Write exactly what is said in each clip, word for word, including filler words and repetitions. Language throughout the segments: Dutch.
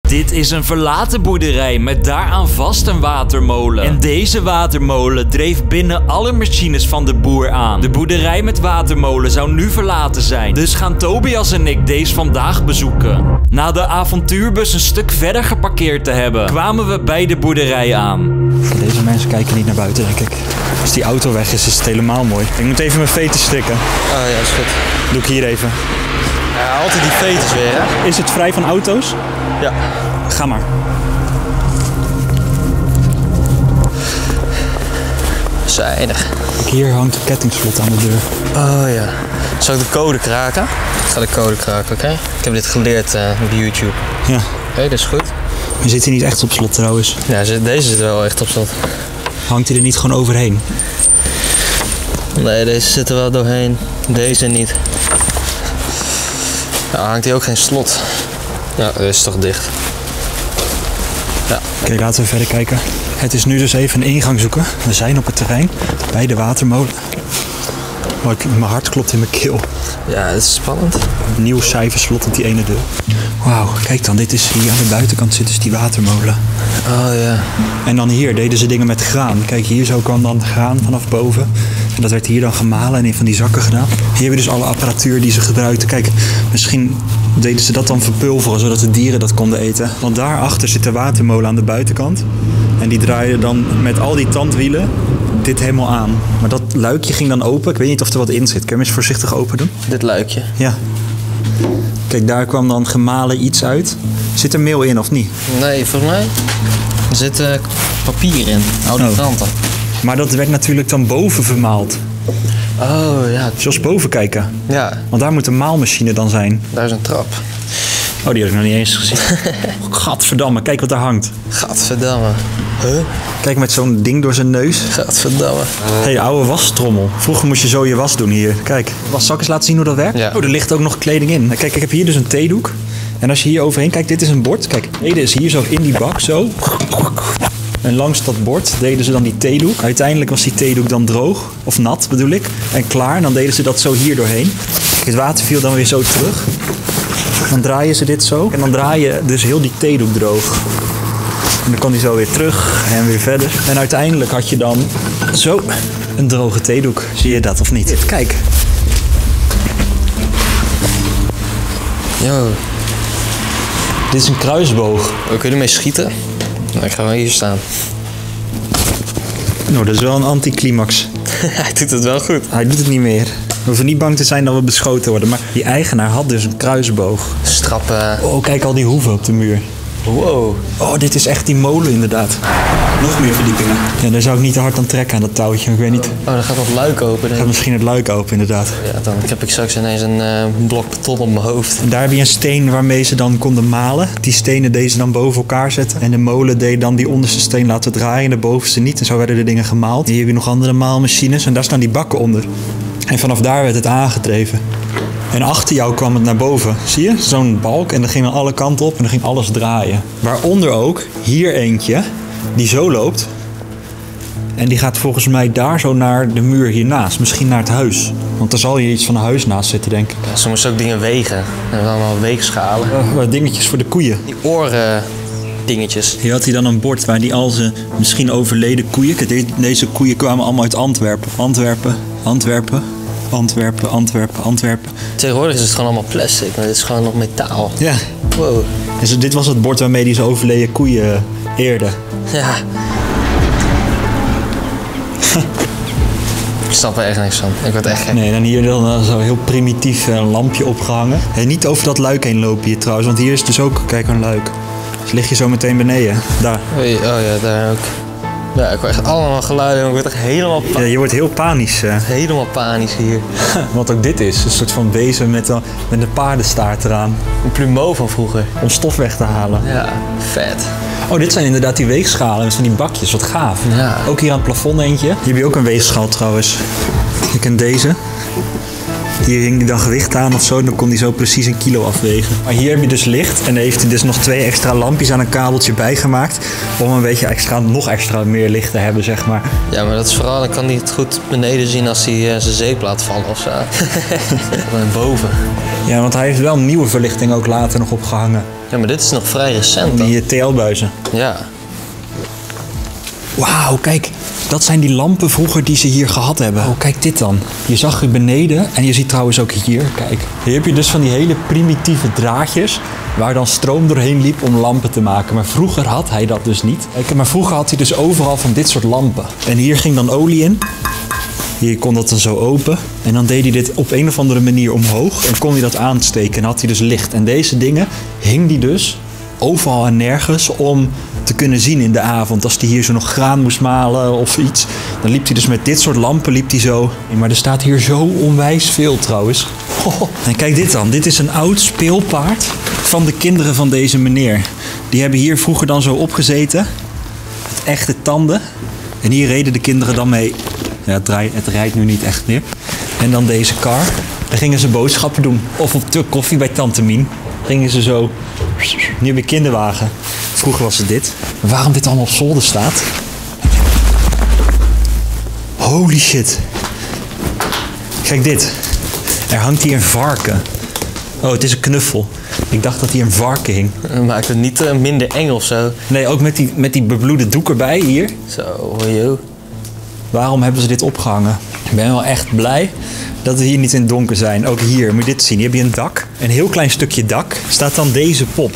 Dit is een verlaten boerderij met daaraan vast een watermolen. En deze watermolen dreef binnen alle machines van de boer aan. De boerderij met watermolen zou nu verlaten zijn. Dus gaan Tobias en ik deze vandaag bezoeken. Na de avontuurbus een stuk verder geparkeerd te hebben, kwamen we bij de boerderij aan. Deze mensen kijken niet naar buiten, denk ik. Als die auto weg is, is het helemaal mooi. Ik moet even mijn veters strikken. Oh ja, is goed. Doe ik hier even. Ja, altijd die veters weer, hè? Is het vrij van auto's? Ja. Ga maar. Zuinig. Hier hangt een kettingslot aan de deur. Oh ja. Zal ik de code kraken? Ik ga de code kraken, oké? Okay? Ik heb dit geleerd uh, op YouTube. Ja. Oké, okay, dat is goed. We zitten niet echt op slot trouwens. Ja, deze zit wel echt op slot. Hangt hij er niet gewoon overheen? Nee, deze zit er wel doorheen. Deze niet. Nou, hangt hij ook geen slot. Ja, deze is toch dicht. Ja. Oké, okay, laten we verder kijken. Het is nu dus even een ingang zoeken. We zijn op het terrein bij de watermolen. Oh, ik, mijn hart klopt in mijn keel. Ja, het is spannend. Een nieuw cijferslot op die ene deur. Wauw, kijk dan, dit is hier aan de buitenkant zit dus die watermolen. Oh ja. En dan hier deden ze dingen met graan. Kijk, hier zo kwam dan graan vanaf boven. En dat werd hier dan gemalen en in van die zakken gedaan. Hier heb je dus alle apparatuur die ze gebruikten. Kijk, misschien deden ze dat dan verpulveren, zodat de dieren dat konden eten. Want daarachter zit de watermolen aan de buitenkant. En die draaiden dan met al die tandwielen dit helemaal aan. Maar dat luikje ging dan open. Ik weet niet of er wat in zit. Kun je hem eens voorzichtig open doen? Dit luikje? Ja. Kijk, daar kwam dan gemalen iets uit. Zit er meel in of niet? Nee, volgens mij zit uh, papier in. Oude oh. kranten. Maar dat werd natuurlijk dan boven vermaald. Oh ja. Zoals boven kijken. Ja. Want daar moet een maalmachine dan zijn. Daar is een trap. Oh, die heb ik nog niet eens gezien. Gadverdamme, kijk wat daar hangt. Gadverdamme. Huh? Kijk, met zo'n ding door zijn neus. Gadverdamme. Hé, hey, oude wasstrommel. Vroeger moest je zo je was doen hier. Kijk, was, zal ik eens laten zien hoe dat werkt? Ja. Oh, er ligt ook nog kleding in. Kijk, ik heb hier dus een theedoek. En als je hier overheen kijkt, dit is een bord. Kijk, deze is hier zo in die bak, zo. En langs dat bord deden ze dan die theedoek. Uiteindelijk was die theedoek dan droog, of nat bedoel ik, en klaar. En dan deden ze dat zo hier doorheen. Kijk, het water viel dan weer zo terug. Dan draaien ze dit zo. En dan draai je dus heel die theedoek droog. En dan kon die zo weer terug en weer verder. En uiteindelijk had je dan zo een droge theedoek. Zie je dat of niet? Kijk. Yo. Dit is een kruisboog. We kunnen ermee schieten. Nou, ik ga wel hier staan. Nou, dat is wel een anticlimax. Hij doet het wel goed. Hij doet het niet meer. We hoeven niet bang te zijn dat we beschoten worden. Maar die eigenaar had dus een kruisboog. Strappen. Oh, kijk al die hoeven op de muur. Wow. Oh, dit is echt die molen inderdaad. Nog meer verdiepingen. Ja, daar zou ik niet te hard aan trekken aan dat touwtje. Ik weet niet. Oh, dan gaat dat luik open. Dan gaat misschien het luik open inderdaad. Ja, dan heb ik straks ineens een uh, blok beton op mijn hoofd. En daar heb je een steen waarmee ze dan konden malen. Die stenen deden ze dan boven elkaar zetten. En de molen deed dan die onderste steen laten draaien en de bovenste niet. En zo werden de dingen gemaald. En hier heb je nog andere maalmachines en daar staan die bakken onder. En vanaf daar werd het aangedreven. En achter jou kwam het naar boven. Zie je? Zo'n balk. En dan ging aan alle kanten op en dan ging alles draaien. Waaronder ook hier eentje die zo loopt. En die gaat volgens mij daar zo naar de muur hiernaast. Misschien naar het huis. Want daar zal hier iets van een huis naast zitten, denk ik. Ja, ze moesten ook dingen wegen. En dan allemaal weegschalen. Uh, dingetjes voor de koeien. Die oren dingetjes. Hier had hij dan een bord waar hij al zijn misschien overleden koeien... Deze koeien kwamen allemaal uit Antwerpen. Antwerpen, Antwerpen, Antwerpen, Antwerpen, Antwerpen. Tegenwoordig is het gewoon allemaal plastic, maar dit is gewoon nog metaal. Ja. Wow. Dus dit was het bord waarmee hij zijn overleden koeien eerde. Ja. Ik snap er echt niks van. Ik word echt gek. Nee, dan hier dan zo'n heel primitief uh, lampje opgehangen. En niet over dat luik heen lopen hier trouwens, want hier is dus ook, kijk, een luik. Dus lig je zo meteen beneden. Daar. Oh ja, daar ook. Ja, ik hoor echt allemaal geluiden en ik word echt helemaal ja, je wordt heel panisch. Uh. Helemaal panisch hier. Wat ook dit is, een soort van bezem met, uh, met een paardenstaart eraan. Een plumeau van vroeger. Om stof weg te halen. Ja, vet. Oh, dit zijn inderdaad die weegschalen met van die bakjes, wat gaaf. Ja. Ook hier aan het plafond eentje. Hier heb je ook een weegschaal trouwens. Je kent deze. Hier hing hij dan gewicht aan of zo. En dan kon hij zo precies een kilo afwegen. Maar hier heb je dus licht. En dan heeft hij dus nog twee extra lampjes aan een kabeltje bijgemaakt. Om een beetje extra, nog extra meer licht te hebben, zeg maar. Ja, maar dat is vooral, dan kan hij het goed beneden zien als hij uh, zijn zeep laat vallen of zo. En boven. Ja, want hij heeft wel nieuwe verlichting ook later nog opgehangen. Ja, maar dit is nog vrij recent dan. Die T L-buizen. Ja. Wauw, kijk. Dat zijn die lampen vroeger die ze hier gehad hebben. Oh, kijk dit dan. Je zag hier beneden en je ziet trouwens ook hier, kijk. Hier heb je dus van die hele primitieve draadjes waar dan stroom doorheen liep om lampen te maken. Maar vroeger had hij dat dus niet. Kijk, maar vroeger had hij dus overal van dit soort lampen. En hier ging dan olie in. Hier kon dat dan zo open. En dan deed hij dit op een of andere manier omhoog. En kon hij dat aansteken en had hij dus licht. En deze dingen hing hij dus overal en nergens om te kunnen zien in de avond. Als hij hier zo nog graan moest malen of iets. Dan liep hij dus met dit soort lampen liep hij zo. Maar er staat hier zo onwijs veel trouwens. Oh. En kijk dit dan. Dit is een oud speelpaard van de kinderen van deze meneer. Die hebben hier vroeger dan zo opgezeten. Met echte tanden. En hier reden de kinderen dan mee. Ja, het, draai, het rijdt nu niet echt meer. En dan deze kar. Dan gingen ze boodschappen doen. Of op de koffie bij Tante Mien. Gingen ze zo. Nu heb je kinderwagen. Vroeger was het dit. Maar waarom dit allemaal op zolder staat? Holy shit. Kijk dit. Er hangt hier een varken. Oh, het is een knuffel. Ik dacht dat hier een varken hing. Maakt het niet uh, minder eng of zo? Nee, ook met die, met die bebloede doek erbij hier. Zo, joh. Waarom hebben ze dit opgehangen? Ik ben wel echt blij dat we hier niet in het donker zijn. Ook hier, moet je dit zien. Hier heb je een dak. Een heel klein stukje dak. Staat dan deze pop.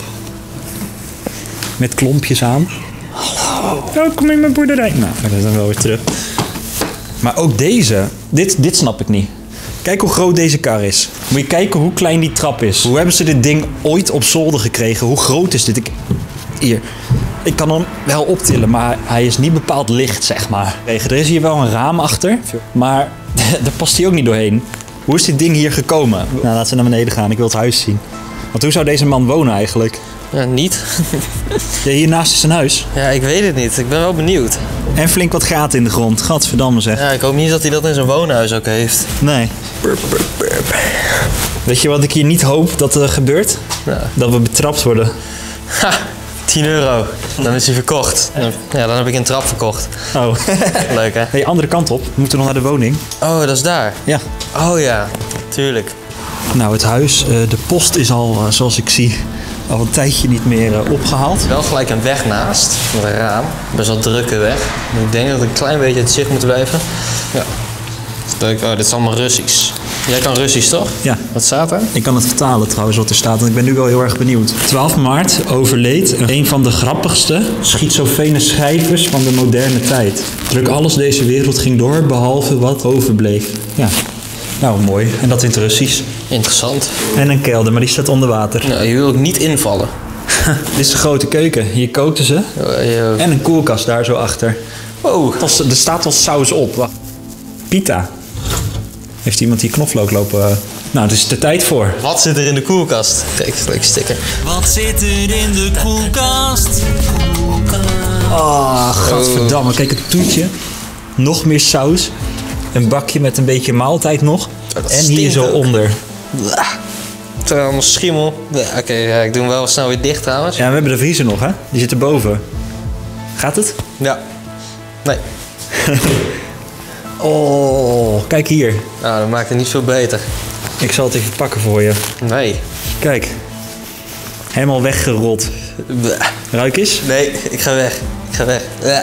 Met klompjes aan. Hallo. Welkom in mijn boerderij. Nou, dat is dan wel weer terug. Maar ook deze. Dit, dit snap ik niet. Kijk hoe groot deze kar is. Moet je kijken hoe klein die trap is. Hoe hebben ze dit ding ooit op zolder gekregen? Hoe groot is dit? Ik... Hier. Ik kan hem wel optillen, maar hij is niet bepaald licht, zeg maar. Er is hier wel een raam achter, maar daar past hij ook niet doorheen. Hoe is dit ding hier gekomen? Nou, laten we naar beneden gaan. Ik wil het huis zien. Want hoe zou deze man wonen eigenlijk? Ja, niet. Ja, hiernaast is een huis. Ja, ik weet het niet. Ik ben wel benieuwd. En flink wat gaten in de grond. Gadverdamme zeg. Ja, ik hoop niet dat hij dat in zijn woonhuis ook heeft. Nee. Burp, burp, burp. Weet je wat ik hier niet hoop dat er gebeurt? Ja. Dat we betrapt worden. Ha! tien euro. Dan is hij verkocht. Ja, dan heb ik een trap verkocht. Oh. Leuk, hè? Hey, andere kant op. We moeten nog naar de woning. Oh, dat is daar? Ja. Oh ja, tuurlijk. Nou, het huis, de post is al, zoals ik zie, al een tijdje niet meer opgehaald. Wel gelijk een weg naast, met een raam. Best wel drukke weg. Ik denk dat ik een klein beetje het zicht moet blijven. Ja. Oh, dit is allemaal Russisch. Jij kan Russisch, toch? Ja. Wat staat er? Ik kan het vertalen trouwens wat er staat, want ik ben nu wel heel erg benieuwd. twaalf maart overleed een van de grappigste schizofrene schrijvers van de moderne tijd. Druk alles deze wereld ging door, behalve wat overbleef. Ja. Nou, mooi. En dat in het Russisch. Interessant. En een kelder, maar die staat onder water. Nou, je wil ook niet invallen. Dit is de grote keuken. Hier kookten ze. Oh, yo. En een koelkast daar zo achter. Wow. Er staat wel saus op. Wacht. Pita. Heeft iemand hier knoflook lopen? Nou, het is de tijd voor. Wat zit er in de koelkast? Kijk, leuke sticker. Wat zit er in de koelkast? Oh, gadverdamme. Kijk, het toetje. Nog meer saus. Een bakje met een beetje maaltijd nog. Dat en hier zo ook. onder. Het is allemaal schimmel. Oké, okay, ja, ik doe hem wel snel weer dicht trouwens. Ja, we hebben de vriezer nog, hè? Die zit erboven. Gaat het? Ja. Nee. Oh, kijk hier. Nou, dat maakt het niet veel beter. Ik zal het even pakken voor je. Nee. Kijk. Helemaal weggerold. Bleh. Ruik eens? Nee, ik ga weg. Ik ga weg. Bleh.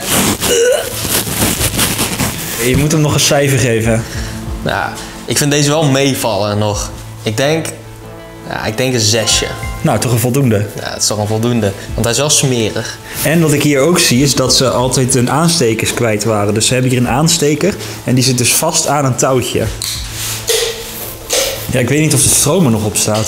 Je moet hem nog een cijfer geven. Nou, ik vind deze wel meevallen nog. Ik denk... Ja, ik denk een zesje. Nou, toch een voldoende. Ja, het is toch een voldoende. Want hij is wel smerig. En wat ik hier ook zie is dat ze altijd hun aanstekers kwijt waren. Dus ze hebben hier een aansteker en die zit dus vast aan een touwtje. Ja, ik weet niet of de stroom er nog op staat.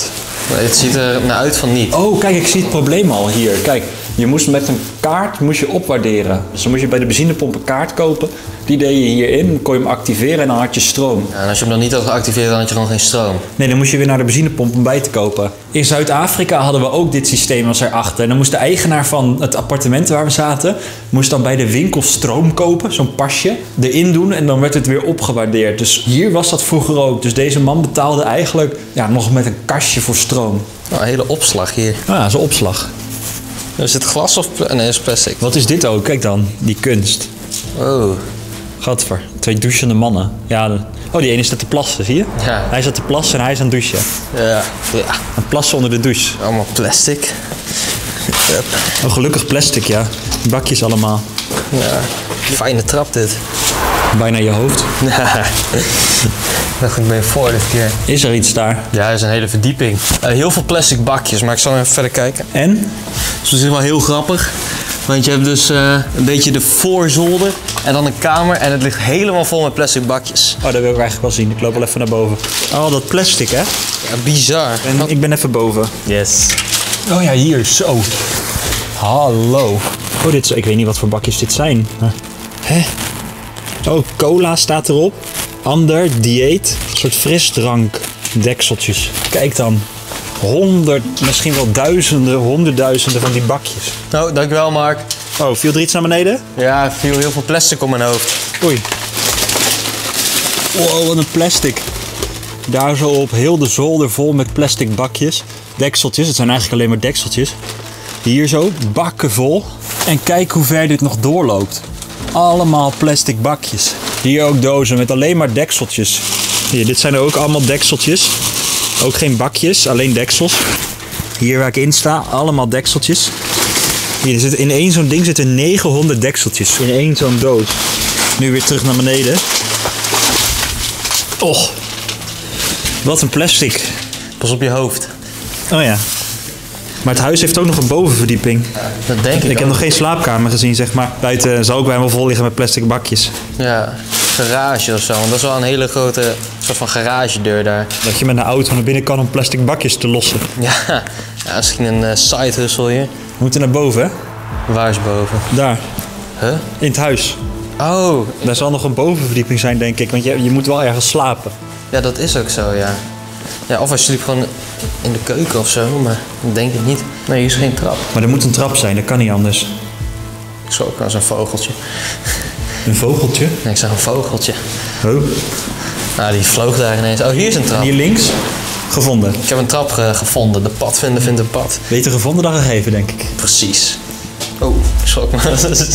Nee, het ziet er naar uit van niet. Oh, kijk, ik zie het probleem al hier. Kijk, je moest met een kaart moest je opwaarderen. Dus dan moest je bij de benzinepomp een kaart kopen. Die deed je hierin, dan kon je hem activeren en dan had je stroom. Ja, en als je hem dan niet had geactiveerd, dan had je gewoon geen stroom. Nee, dan moest je weer naar de benzinepomp om bij te kopen. In Zuid-Afrika hadden we ook dit systeem als erachter. En dan moest de eigenaar van het appartement waar we zaten, moest dan bij de winkel stroom kopen, zo'n pasje, erin doen en dan werd het weer opgewaardeerd. Dus hier was dat vroeger ook. Dus deze man betaalde eigenlijk ja, nog met een kastje voor stroom. Oh, een hele opslag hier. Ah, ja, zo'n opslag. Is het glas of pla- nee, is plastic? Wat is dit ook? Kijk dan, die kunst. Oh. Gadver, twee douchende mannen. Ja, de... Oh, die ene staat te plassen, zie je? Ja. Hij staat te plassen en hij is aan het douchen. Ja. Ja. Een plassen onder de douche. Allemaal plastic. Yep. Oh, gelukkig plastic, ja. Bakjes allemaal. Ja. Fijne trap dit. Bijna je hoofd. Ja. Dacht ik ben je voor dit keer. Is er iets daar? Ja, er is een hele verdieping. Uh, heel veel plastic bakjes, maar ik zal even verder kijken. En? Dus het is wel heel grappig. Want je hebt dus uh, een beetje de voorzolder en dan een kamer en het ligt helemaal vol met plastic bakjes. Oh, dat wil ik eigenlijk wel zien. Ik loop wel even naar boven. Oh, dat plastic, hè? Ja, bizar. En ik ben even boven. Yes. Oh ja, hier, zo. Hallo. Oh, dit is, ik weet niet wat voor bakjes dit zijn. Hè? Oh, cola staat erop. Ander, dieet. Een soort frisdrank. Dekseltjes. Kijk dan. Honderd, misschien wel duizenden, honderdduizenden van die bakjes. Nou, dankjewel Mark. Oh, viel er iets naar beneden? Ja, er viel heel veel plastic op mijn hoofd. Oei. Wow, wat een plastic. Daar zo op heel de zolder vol met plastic bakjes. Dekseltjes, het zijn eigenlijk alleen maar dekseltjes. Hier zo, bakken vol. En kijk hoe ver dit nog doorloopt. Allemaal plastic bakjes. Hier ook dozen met alleen maar dekseltjes. Hier, dit zijn er ook allemaal dekseltjes. Ook geen bakjes, alleen deksels. Hier waar ik in sta, allemaal dekseltjes. Hier zit in één zo'n ding zitten negenhonderd dekseltjes. In één zo'n doos. Nu weer terug naar beneden. Och. Wat een plastic. Pas op je hoofd. Oh ja. Maar het huis heeft ook nog een bovenverdieping. Dat denk ik Ik heb ook. nog geen slaapkamer gezien, zeg maar. Buiten zal ook bijna wel vol liggen met plastic bakjes. Ja, garage of zo. Want dat is wel een hele grote soort van garagedeur daar. Dat je met een auto naar binnen kan om plastic bakjes te lossen. Ja, ja misschien een uh, side hustle hier. We moeten naar boven, hè? Waar is boven? Daar. Huh? In het huis. Oh, Daar zal nog een bovenverdieping zijn, denk ik. Want je, je moet wel ergens slapen. ja, dat is ook zo, ja. Ja, of hij sliep gewoon in de keuken of zo, maar dat denk ik niet. Nee, hier is geen trap. Maar er moet een trap zijn, dat kan niet anders. Ik zag ook wel zo'n vogeltje. Een vogeltje. Nee, ik zag een vogeltje. Oh. Nou, die vloog daar ineens. Oh, hier is een trap. Hier links. Gevonden. Ik heb een trap ge- gevonden. De pad vinden vindt een pad. Beter gevonden dan gegeven, denk ik. Precies. Oh, ik schrok me.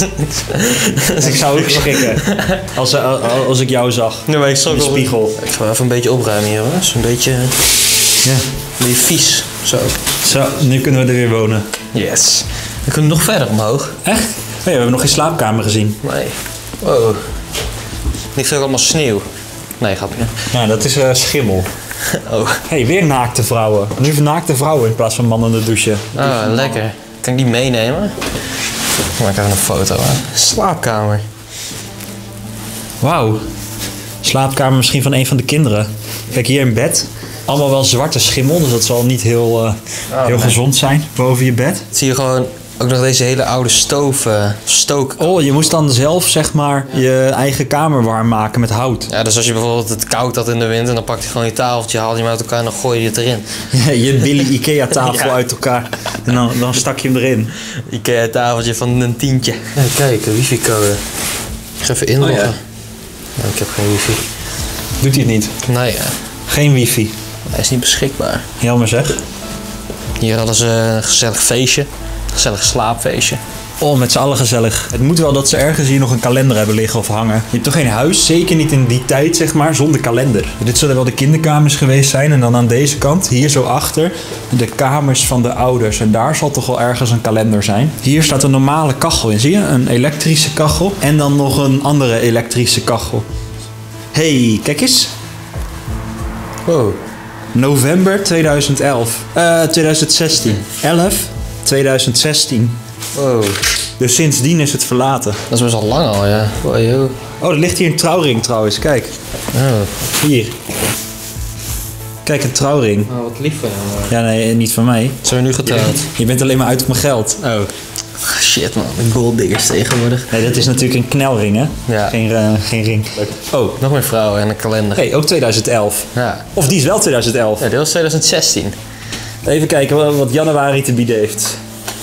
Dus ik zou ook schrikken als, als ik jou zag. Nee, maar ik schrok In de wel- spiegel. Ik ga wel even een beetje opruimen hier, hoor. Het is een beetje, een Ja. beetje vies. Zo. Zo, nu kunnen we er weer wonen. Yes. Dan kunnen we nog verder omhoog. Echt? Oh ja, we hebben nog geen slaapkamer gezien. Nee. Wow. Ligt ook allemaal sneeuw. Nee, grapje. Ja, dat is eh, schimmel. Oh. Hé, hey, weer naakte vrouwen. Nu naakte vrouwen in plaats van mannen in de douche. Ah, lekker. Kan ik die meenemen? Ik maak even een foto aan. Slaapkamer. Wauw. Slaapkamer misschien van een van de kinderen. Kijk, hier in bed. Allemaal wel zwarte schimmel, dus dat zal niet heel, eh, heel nee. gezond zijn boven je bed. Zie je gewoon ook nog deze hele oude stoof, uh, stook. Oh, je moest dan zelf zeg maar je eigen kamer warm maken met hout. Ja, dus als je bijvoorbeeld het koud had in de winter, dan pak je gewoon je tafeltje, haal je hem uit elkaar en dan gooi je het erin. Je Billy Ikea tafel Ja. uit elkaar en dan, dan stak je hem erin. Ikea tafeltje van een tientje. Ja, kijk, een wifi-code. Ik ga even inloggen. Oh ja. Ja, ik heb geen wifi. Doet hij het niet? Nee, ja. Geen wifi. Hij is niet beschikbaar. Jammer zeg. Hier hadden ze een gezellig feestje. Een gezellig slaapfeestje. Oh, met z'n allen gezellig. Het moet wel dat ze ergens hier nog een kalender hebben liggen of hangen. Je hebt toch geen huis? Zeker niet in die tijd, zeg maar, zonder kalender. Dit zullen wel de kinderkamers geweest zijn. En dan aan deze kant, hier zo achter, de kamers van de ouders. En daar zal toch wel ergens een kalender zijn. Hier staat een normale kachel in, zie je? Een elektrische kachel. En dan nog een andere elektrische kachel. Hey, kijk eens. Wow. November tweeduizend elf. Eh, tweeduizend zestien. elf tweeduizend zestien. Wow. Dus sindsdien is het verlaten. Dat is best al lang al, ja. Wow, joh. Oh, er ligt hier een trouwring trouwens. Kijk. Oh. Hier. Kijk, een trouwring. Oh, wat lief van jou. Ja, nee, niet van mij. Zijn we nu getrouwd? Je bent alleen maar uit op mijn geld. Oh. Shit man, de golddiggers tegenwoordig. Nee, dat is natuurlijk een knelring, hè? Ja. Geen, uh, geen ring. Oh, nog meer vrouwen en een kalender. Hey, ook twintig elf. Ja. Of die is wel twintig elf. Ja, dit was twintig zestien. Even kijken wat januari te bieden heeft.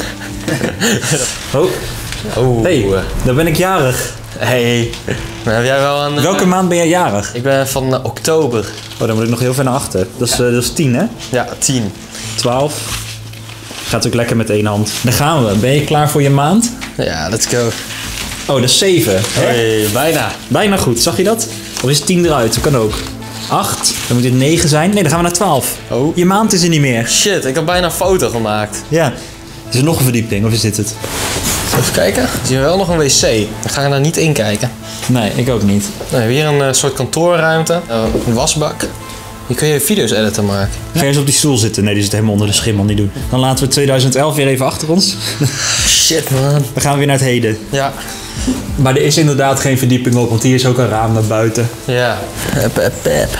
Oh. Oh. Hey, dan ben ik jarig. Hey. Maar heb jij wel een... Welke maand ben jij jarig? Ik ben van uh, oktober. Oh, dan moet ik nog heel ver naar achter. Dat is, uh, dat is tien, hè? Ja, tien. twaalf. Gaat ook lekker met één hand. Dan gaan we. Ben je klaar voor je maand? Ja, let's go. Oh, dat is zeven. Hey, bijna. Bijna goed. Zag je dat? Of is tien eruit? Dat kan ook. acht. Dan moet dit negen zijn. Nee, dan gaan we naar twaalf. Oh. Je maand is er niet meer. Shit, ik heb bijna een foto gemaakt. Ja. Is er nog een verdieping of is dit het? Even kijken. Ik zie wel nog een wc. Dan ga ik daar niet in kijken. Nee, ik ook niet. We hebben hier een uh, soort kantoorruimte. Uh, een wasbak. Hier kun je video's editen maken. Ga je eens op die stoel zitten? Nee, die zit helemaal onder de schimmel. Niet doen. Dan laten we twintig elf weer even achter ons. Shit man. Dan gaan we weer naar het heden. Ja. Maar er is inderdaad geen verdieping op, want hier is ook een raam naar buiten. Ja. Hup, hup, hup.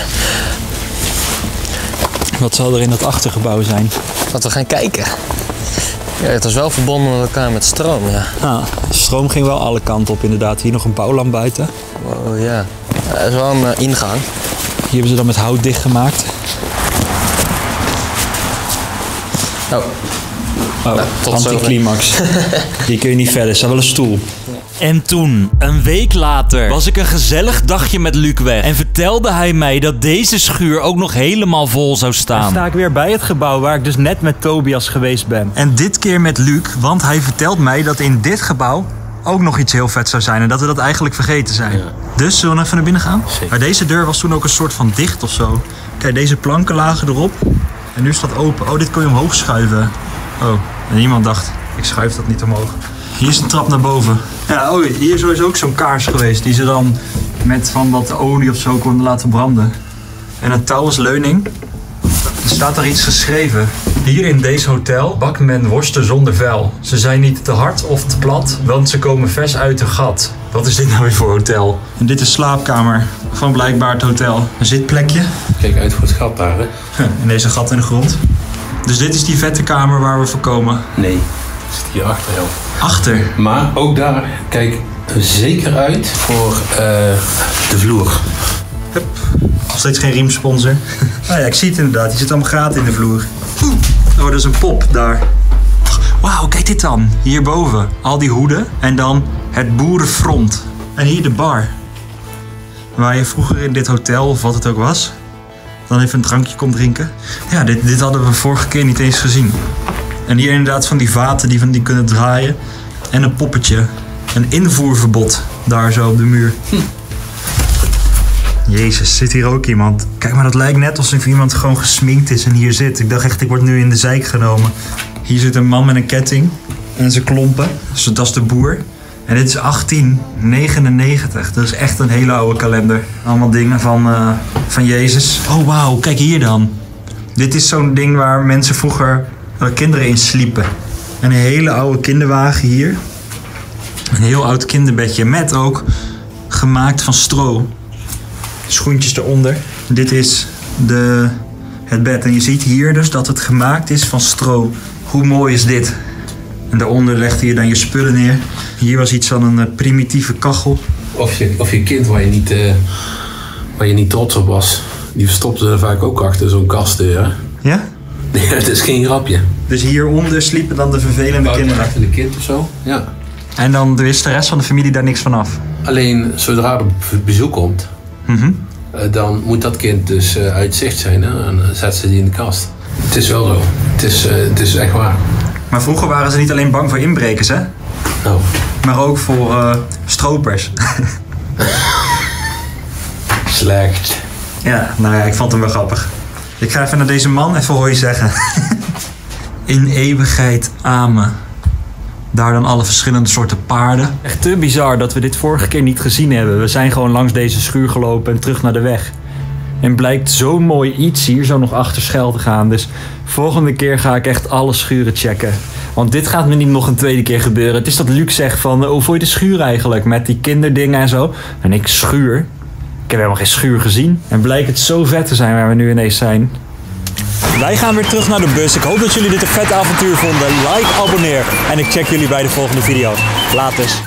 Wat zal er in dat achtergebouw zijn? Laten we gaan kijken. Ja, het was wel verbonden met elkaar met stroom, ja. Ah, de stroom ging wel alle kanten op inderdaad. Hier nog een bouwlamp buiten. Oh ja. Dat is wel een uh, ingang. Hier hebben ze dan met hout dichtgemaakt. Oh. Oh, Nou, tot anticlimax. Hier kun je niet verder, er staat wel een stoel. En toen, een week later, was ik een gezellig dagje met Luc weg. En vertelde hij mij dat deze schuur ook nog helemaal vol zou staan. Dan sta ik weer bij het gebouw waar ik dus net met Tobias geweest ben. En dit keer met Luc, want hij vertelt mij dat in dit gebouw ook nog iets heel vet zou zijn. En dat we dat eigenlijk vergeten zijn. Ja. Dus zullen we even naar binnen gaan? Zeker. Maar deze deur was toen ook een soort van dicht of zo. Kijk, deze planken lagen erop. En nu staat open. Oh, dit kon je omhoog schuiven. Oh, en iemand dacht, ik schuif dat niet omhoog. Hier is een trap naar boven. Ja, oh, hier is sowieso ook zo'n kaars geweest. Die ze dan met van wat olie of zo konden laten branden. En een touw als leuning. Er staat er iets geschreven. Hier in deze hotel bakt men worsten zonder vuil. Ze zijn niet te hard of te plat, want ze komen vers uit een gat. Wat is dit nou weer voor hotel? En dit is slaapkamer van blijkbaar het hotel. Een zitplekje. Kijk uit voor het gat daar, hè? En deze gat in de grond. Dus dit is die vette kamer waar we voor komen. Nee, zit hier achter, joh. Achter? Maar ook daar, kijk zeker uit voor uh, de vloer. Hup. Nog steeds geen riemsponsor. Nou ja, ik zie het inderdaad. Hier zit allemaal gaten in de vloer. Oh, dat is een pop daar. Wauw, kijk dit dan. Hierboven. Al die hoeden. En dan het boerenfront. En hier de bar. Waar je vroeger in dit hotel, of wat het ook was, dan even een drankje kon drinken. Ja, dit, dit hadden we vorige keer niet eens gezien. En hier inderdaad van die vaten die van die kunnen draaien. En een poppetje. Een invoerverbod. Daar zo op de muur. Hm. Jezus, zit hier ook iemand. Kijk, maar dat lijkt net alsof iemand gewoon gesminkt is en hier zit. Ik dacht echt, ik word nu in de zeik genomen. Hier zit een man met een ketting en zijn klompen. Dus dat is de boer. En dit is achttien negenennegentig. Dat is echt een hele oude kalender. Allemaal dingen van, uh, van Jezus. Oh, wauw, kijk hier dan. Dit is zo'n ding waar mensen vroeger uh, kinderen in sliepen. En een hele oude kinderwagen hier. Een heel oud kinderbedje met ook gemaakt van stro. Schoentjes eronder. Dit is de, het bed. En je ziet hier dus dat het gemaakt is van stro. Hoe mooi is dit? En daaronder legde je dan je spullen neer. Hier was iets van een uh, primitieve kachel. Of je, of je kind waar je, niet, uh, waar je niet trots op was, die verstopte er vaak ook achter zo'n kastdeur. Ja? Nee, het is geen grapje. Dus hieronder sliepen dan de vervelende kinderen. Achter de kind of zo, ja. En dan wist de rest van de familie daar niks van af? Alleen zodra er bezoek komt, mm-hmm. uh, dan moet dat kind dus uh, uit zicht zijn, hè? En dan zetten ze die in de kast. Het is wel zo. Het is, uh, het is echt waar. Maar vroeger waren ze niet alleen bang voor inbrekers, hè? Nou. Maar ook voor uh, stropers. Slecht. Ja, nou ja, ik vond hem wel grappig. Ik ga even naar deze man even hooi zeggen. In eeuwigheid amen. Daar dan alle verschillende soorten paarden. Echt te bizar dat we dit vorige keer niet gezien hebben. We zijn gewoon langs deze schuur gelopen en terug naar de weg. En blijkt zo mooi iets hier zo nog achter schuil te gaan. Dus volgende keer ga ik echt alle schuren checken. Want dit gaat me niet nog een tweede keer gebeuren. Het is dat Luc zegt van, hoe vond je de schuur eigenlijk? Met die kinderdingen en zo. En ik, schuur? Ik heb helemaal geen schuur gezien. En blijkt het zo vet te zijn waar we nu ineens zijn. Wij gaan weer terug naar de bus. Ik hoop dat jullie dit een vet avontuur vonden. Like, abonneer en ik check jullie bij de volgende video. Laters.